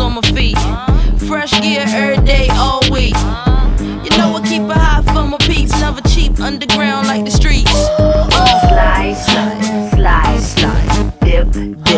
on my feet. Fresh gear every day, all week. You know I keep it high for my peeps. Never cheap, underground like the streets. Slide, slide, slide, slide, dip.